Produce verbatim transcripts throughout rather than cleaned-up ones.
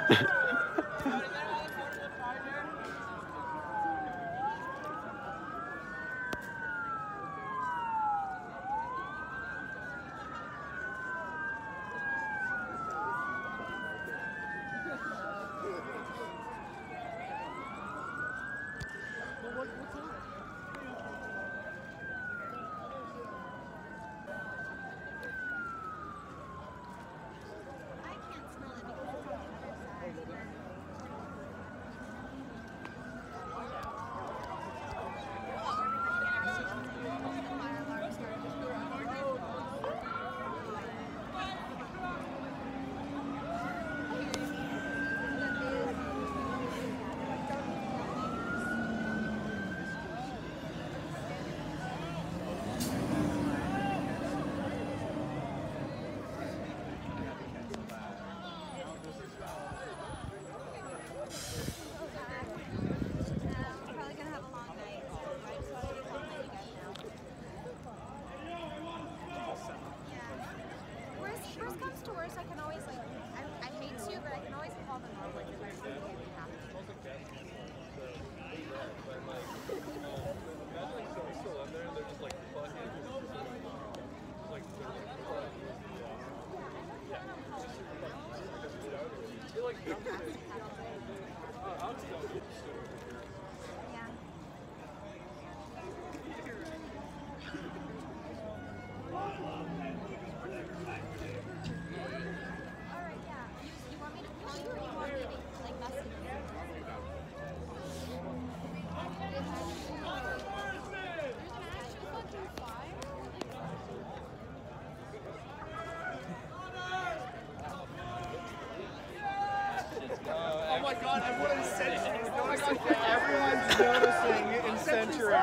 Everyone's noticing in Century.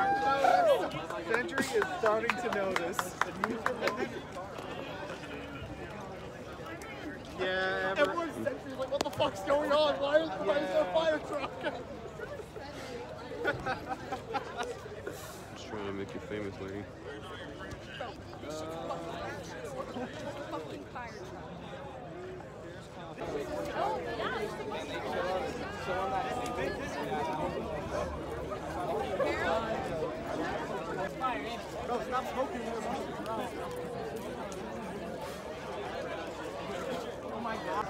Century is starting to notice. Yeah, everyone's Century's like, what the fuck's going on? Why is, why is there a fire truck? Just trying to make you famous, lady. Bro, stop smoking. Oh my god.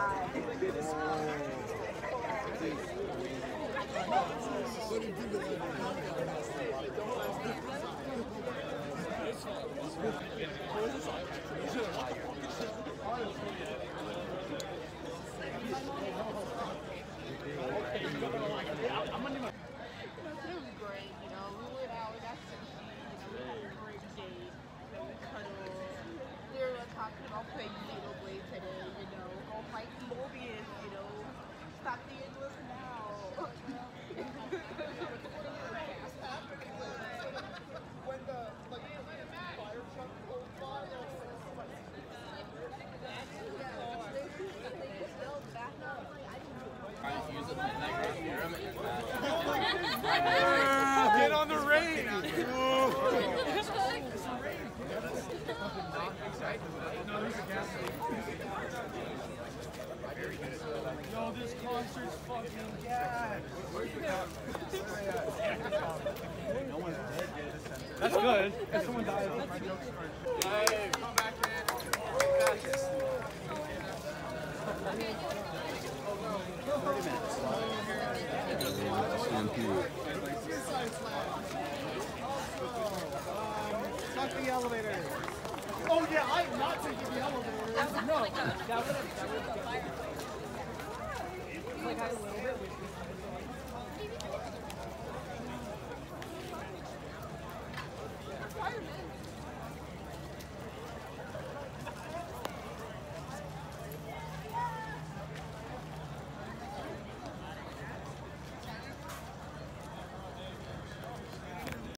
Get on the rain! Yo, this concert's fucking gas! No one's dead yet. That's good. If someone dies, my joke's first. Hey, come back in. Fuck the elevator. Oh yeah, I'm not taking the elevator. That was no. like a, that was a, that was a fire. Like I a little bit.